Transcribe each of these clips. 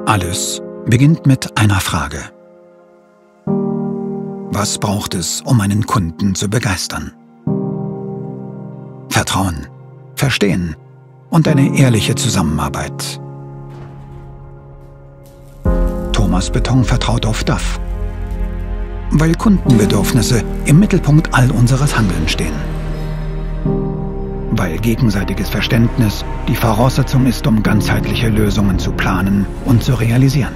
Alles beginnt mit einer Frage. Was braucht es, um einen Kunden zu begeistern? Vertrauen, Verstehen und eine ehrliche Zusammenarbeit. Thomas Beton vertraut auf DAF, weil Kundenbedürfnisse im Mittelpunkt all unseres Handelns stehen. Weil gegenseitiges Verständnis die Voraussetzung ist, um ganzheitliche Lösungen zu planen und zu realisieren.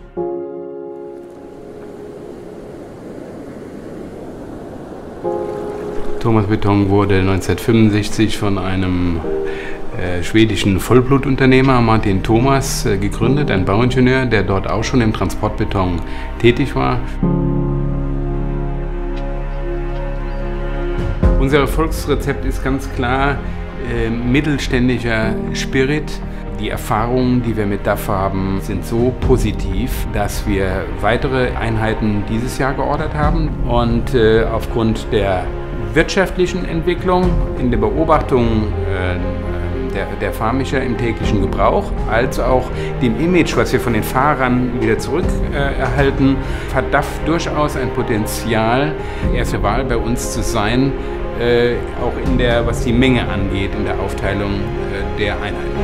Thomas Beton wurde 1965 von einem schwedischen Vollblutunternehmer, Martin Thomas, gegründet, ein Bauingenieur, der dort auch schon im Transportbeton tätig war. Unser Erfolgsrezept ist ganz klar mittelständischer Spirit. Die Erfahrungen, die wir mit DAF haben, sind so positiv, dass wir weitere Einheiten dieses Jahr geordert haben. Und aufgrund der wirtschaftlichen Entwicklung, in der Beobachtung der Fahrmischer im täglichen Gebrauch, als auch dem Image, was wir von den Fahrern wieder zurück erhalten, hat DAF durchaus ein Potenzial, erste Wahl bei uns zu sein, auch was die Menge angeht, in der Aufteilung der Einheiten.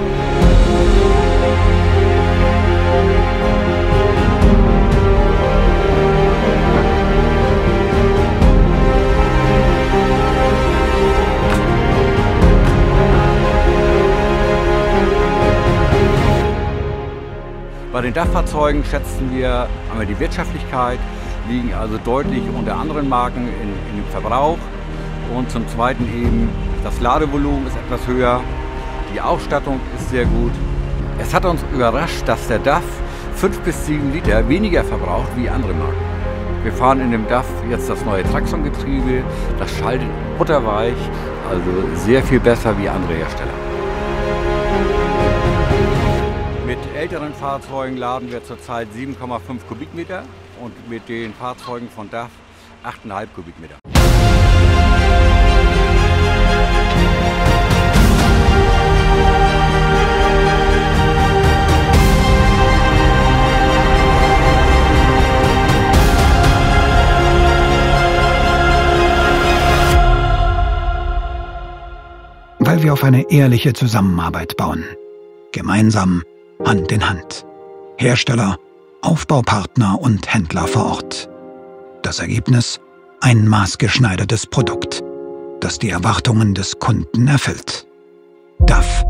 Bei den DAF-Fahrzeugen schätzen wir einmal die Wirtschaftlichkeit, liegen also deutlich unter anderen Marken in dem Verbrauch. Und zum Zweiten eben das Ladevolumen ist etwas höher, die Ausstattung ist sehr gut. Es hat uns überrascht, dass der DAF 5 bis 7 Liter weniger verbraucht wie andere Marken. Wir fahren in dem DAF jetzt das neue Traxon-Getriebe, das schaltet butterweich, also sehr viel besser wie andere Hersteller. Mit älteren Fahrzeugen laden wir zurzeit 7,5 Kubikmeter und mit den Fahrzeugen von DAF 8,5 Kubikmeter. Weil wir auf eine ehrliche Zusammenarbeit bauen. Gemeinsam, Hand in Hand. Hersteller, Aufbaupartner und Händler vor Ort. Das Ergebnis? Ein maßgeschneidertes Produkt, das die Erwartungen des Kunden erfüllt. DAF.